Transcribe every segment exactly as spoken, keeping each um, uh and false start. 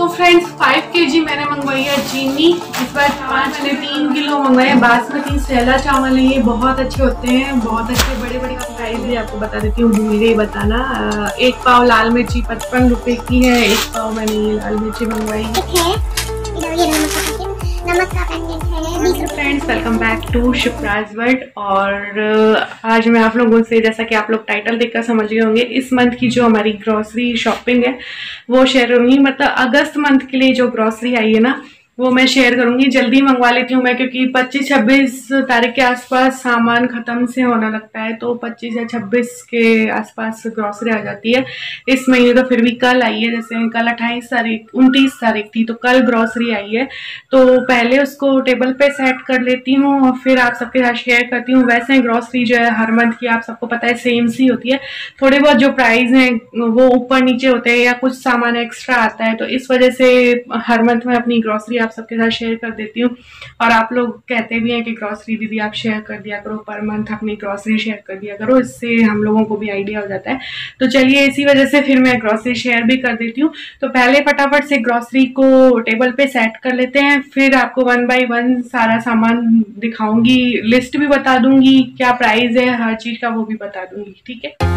So friends five K G मैंने मंगवाई है चीनी। इस बार पाँच मैंने तीन किलो मंगवाए हैं। बासमती सैला चावल है, ये बहुत अच्छे होते हैं, बहुत अच्छे बड़े बड़े। प्राइस भी आपको बता देती हूँ, भूल गई बताना। एक पाव लाल मिर्ची पचपन रुपए की है। एक पाव मैंने ये लाल मिर्ची मंगवाई है। Friends welcome back to Shipra's world. और आज मैं आप लोगों से, जैसा कि आप लोग टाइटल देखकर समझ गए होंगे, इस मंथ की जो हमारी ग्रॉसरी शॉपिंग है वो शेयर करूंगी। मतलब अगस्त मंथ के लिए जो ग्रॉसरी आई है ना वो मैं शेयर करूंगी। जल्दी मंगवा लेती हूँ मैं, क्योंकि पच्चीस छब्बीस तारीख के आसपास सामान खत्म से होने लगता है, तो पच्चीस या छब्बीस के आसपास ग्रॉसरी आ जाती है। इस महीने तो फिर भी कल आई है, जैसे कल अट्ठाईस तारीख उनतीस तारीख थी, तो कल ग्रॉसरी आई है। तो पहले उसको टेबल पे सेट कर लेती हूँ और फिर आप सबके साथ शेयर करती हूँ। वैसे ग्रॉसरी जो है हर मंथ की आप सबको पता है सेम सी होती है, थोड़े बहुत जो प्राइस हैं वो ऊपर नीचे होते हैं या कुछ सामान एक्स्ट्रा आता है, तो इस वजह से हर मंथ में अपनी ग्रॉसरी आप सबके साथ शेयर कर देती हूँ। और आप लोग कहते भी हैं कि ग्रॉसरी दीदी आप शेयर कर दिया करो, पर मंथ अपनी ग्रॉसरी शेयर कर दिया करो, इससे हम लोगों को भी आइडिया हो जाता है। तो चलिए इसी वजह से फिर मैं ग्रॉसरी शेयर भी कर देती हूँ। तो पहले फटाफट से ग्रॉसरी को टेबल पे सेट कर लेते हैं, फिर आपको वन बाय वन सारा सामान दिखाऊंगी, लिस्ट भी बता दूंगी, क्या प्राइस है हर चीज का वो भी बता दूंगी, ठीक है।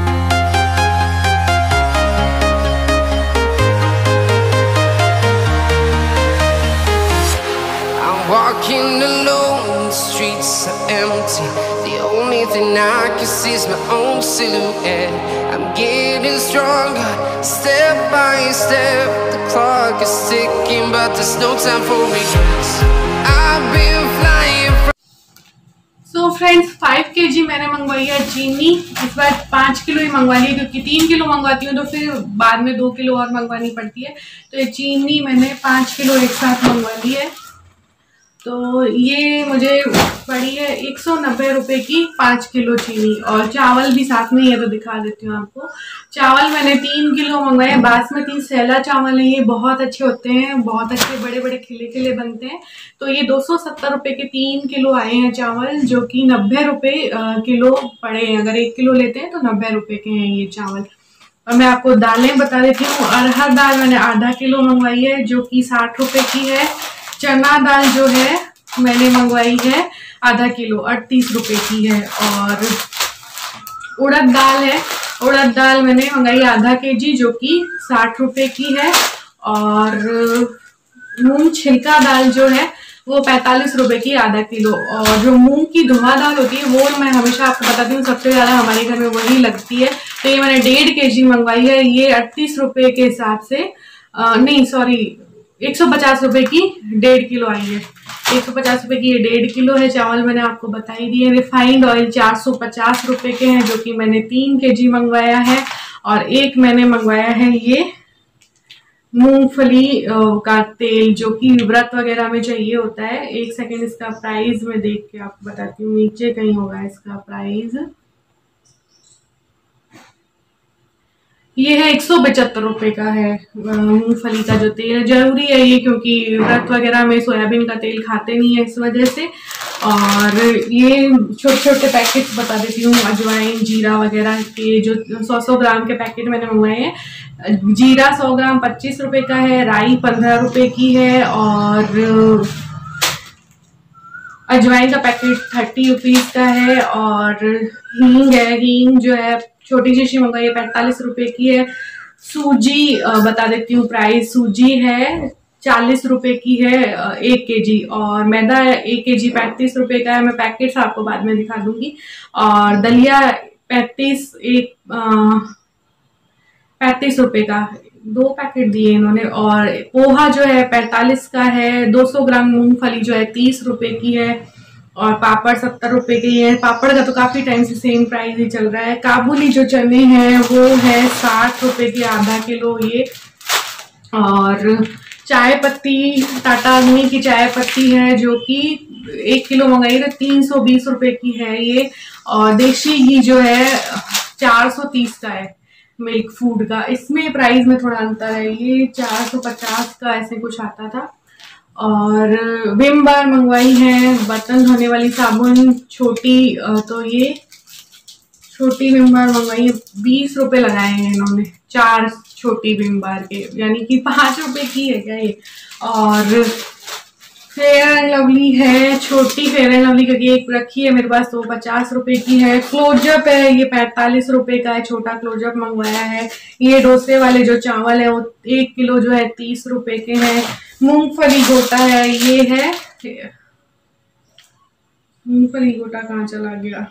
Walking alone, the streets are empty. The only thing I can see is my own silhouette. I'm getting stronger, step by step. The clock is ticking, but there's no time for regrets. I've been flying from... So friends, five K G मैंने मंगवाई है चीनी। इस बार पाँच kilo ही मंगवा ली, क्योंकि तीन kilo मंगवाती हूँ तो फिर बाद में दो किलो और मंगवानी पड़ती है। तो ये चीनी मैंने पाँच किलो एक साथ मंगवा ली है। तो ये मुझे पड़ी है एक सौ नब्बे रुपये की पाँच किलो चीनी। और चावल भी साथ में ही है, तो दिखा देती हूँ आपको। चावल मैंने तीन किलो मंगवाए। बासमती सैला चावल है, ये बहुत अच्छे होते हैं, बहुत अच्छे बड़े बड़े खिले खिले बनते हैं। तो ये दो सौ सत्तर रुपये के तीन किलो आए हैं चावल, जो कि नब्बे रुपये किलो पड़े हैं। अगर एक किलो लेते हैं तो नब्बे रुपये के हैं ये चावल। और मैं आपको दालें बता देती हूँ। अरहर दाल मैंने आधा किलो मंगवाई है, जो कि साठ रुपये की है। चना दाल जो है मैंने मंगवाई है आधा किलो, अड़तीस रुपए की है। और उड़द दाल है, उड़द दाल मैंने मंगाई आधा के जी, जो कि साठ रुपए की है। और मूंग छिलका दाल जो है वो पैंतालीस रुपए की आधा किलो। और जो मूंग की धुआं दाल होती है वो मैं हमेशा आपको बताती हूँ, सबसे ज़्यादा हमारे घर में वही लगती है। तो ये मैंने डेढ़ के जी मंगवाई है। ये अड़तीस रुपए के हिसाब से आ, नहीं सॉरी एक सौ पचास रुपए की डेढ़ किलो आई है। एक सौ पचास रुपए की ये डेढ़ किलो है। चावल मैंने आपको बता ही दिए। रिफाइंड ऑयल चार सौ पचास रुपए के हैं, जो कि मैंने तीन के जी मंगवाया है। और एक मैंने मंगवाया है ये मूंगफली का तेल, जो कि व्रत वगैरह में चाहिए होता है। एक सेकेंड, इसका प्राइस मैं देख के आपको बताती हूँ, नीचे कहीं होगा इसका प्राइस। ये है एक सौ पचहत्तर रुपये का है मूंगफली का जो तेल है। जरूरी है ये, क्योंकि व्रत वगैरह में सोयाबीन का तेल खाते नहीं है, इस वजह से। और ये छोटे छोटे पैकेट्स बता देती हूँ, अजवाइन जीरा वगैरह के, जो सौ सौ ग्राम के पैकेट मैंने मंगवाए हैं। जीरा सौ ग्राम पच्चीस रुपये का है, राई पंद्रह रुपये की है, और अजवाइन का पैकेट थर्टी रुपीज़ का है। और हींग है, हींग जो है छोटी शीशी मंगाई है, पैंतालीस रुपए की है। सूजी बता देती हूँ प्राइस, सूजी है चालीस रुपए की है एक केजी। और मैदा एक केजी पैंतीस रुपए का है। मैं पैकेट्स आपको बाद में दिखा दूंगी। और दलिया पैंतीस एक पैंतीस रुपए का, दो पैकेट दिए इन्होंने। और पोहा जो है पैंतालीस का है। दो सौ ग्राम मूंगफली जो है तीस रुपए की है। और पापड़ सत्तर रुपए के ही है। पापड़ का तो काफी टाइम से सेम प्राइस ही चल रहा है। काबुली जो चने हैं वो है साठ रुपए के आधा किलो ये। और चाय पत्ती टाटा अग्नि की चाय पत्ती है, जो कि एक किलो मंगाई तो तीन सौ बीस रुपए की है ये। और देशी घी जो है चार सौ तीस का है मिल्क फूड का। इसमें प्राइस में थोड़ा अंतर है, ये चार सौ पचास का ऐसे कुछ आता था। और विम बार मंगवाई है, बर्तन धोने वाली साबुन छोटी, तो ये छोटी विम बार मंगवाई है, बीस रुपए लगाए हैं इन्होंने, चार छोटी विम बार के, यानी कि पाँच रुपए की है क्या ये। और फेयर एंड लवली है, छोटी फेयर एंड लवली क्योंकि एक रखी है मेरे पास तो पचास रुपए की है। क्लोजअप है, ये पैंतालीस रुपए का है, छोटा क्लोजअप मंगवाया है। ये डोसे वाले जो चावल है वो एक किलो जो है तीस रुपए के हैं। मूंगफली गोटा है, ये है, मूंगफली गोटा कहाँ चला गया,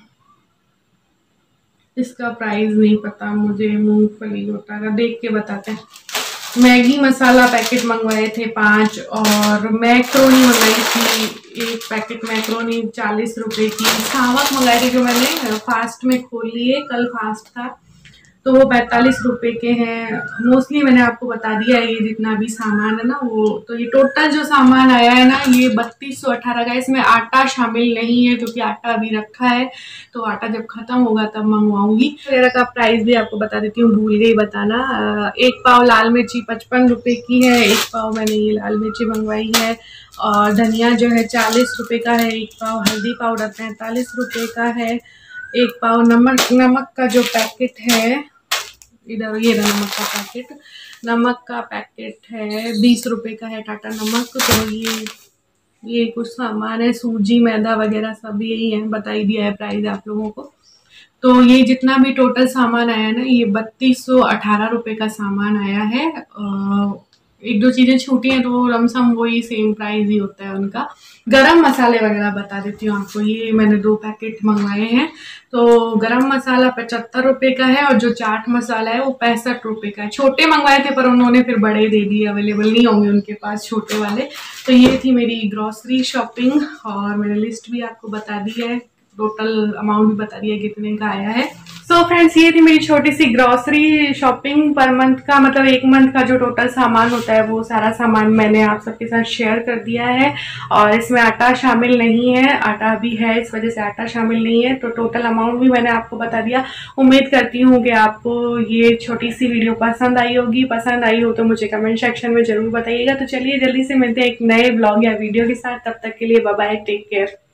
इसका प्राइस नहीं पता मुझे, मूंगफली गोटा का देख के बताते हैं। मैगी मसाला पैकेट मंगवाए थे पांच, और मैक्रोनी मंगाई थी एक पैकेट, मैक्रोनी चालीस रुपए की। सावक मंगाए थे जो मैंने फास्ट में खोल लिए, कल फास्ट था, तो वो पैंतालीस रुपए के हैं। मोस्टली मैंने आपको बता दिया है ये जितना भी सामान है ना वो। तो ये टोटल जो सामान आया है ना ये बत्तीस सौ अठारह का। इसमें आटा शामिल नहीं है क्योंकि आटा अभी रखा है, तो आटा जब खत्म होगा तब मंगवाऊंगी। वगैरह का प्राइस भी आपको बता देती हूँ, भूल गई बताना। एक पाव लाल मिर्ची पचपन रुपए की है, एक पाव मैंने ये लाल मिर्ची मंगवाई है। और धनिया जो है चालीस रुपए का है एक पाव। हल्दी पाउडर पैंतालीस रुपए का है एक पाव। नमक नमक का जो पैकेट है इधर, ये नमक का पैकेट, नमक का पैकेट है बीस रुपए का है, टाटा नमक। तो ये ये कुछ सामान है, सूजी मैदा वगैरह सब यही है, बता ही दिया है प्राइस आप लोगों को। तो ये जितना भी टोटल सामान आया ना ये बत्तीस सौ अठारह रुपये का सामान आया है। एक दो चीज़ें छूटी हैं तो लमसम वही सेम प्राइस ही होता है उनका। गरम मसाले वगैरह बता देती हूँ आपको, ये मैंने दो पैकेट मंगवाए हैं। तो गरम मसाला पचहत्तर रुपये का है, और जो चाट मसाला है वो पैंसठ रुपये का है। छोटे मंगवाए थे पर उन्होंने फिर बड़े दे दिए, अवेलेबल नहीं होंगे उनके पास छोटे वाले। तो ये थी मेरी ग्रॉसरी शॉपिंग, और मैंने लिस्ट भी आपको बता दी है, टोटल अमाउंट भी बता दिया कितने का आया है। सो so फ्रेंड्स ये थी मेरी छोटी सी ग्रॉसरी शॉपिंग पर मंथ का, मतलब एक मंथ का जो टोटल सामान होता है वो सारा सामान मैंने आप सबके साथ शेयर कर दिया है। और इसमें आटा शामिल नहीं है, आटा भी है इस वजह से आटा शामिल नहीं है। तो टोटल अमाउंट भी मैंने आपको बता दिया। उम्मीद करती हूँ कि आपको ये छोटी सी वीडियो पसंद आई होगी। पसंद आई हो तो मुझे कमेंट सेक्शन में जरूर बताइएगा। तो चलिए जल्दी से मिलते हैं एक नए ब्लॉग या वीडियो के साथ, तब तक के लिए बाय बाय, टेक केयर।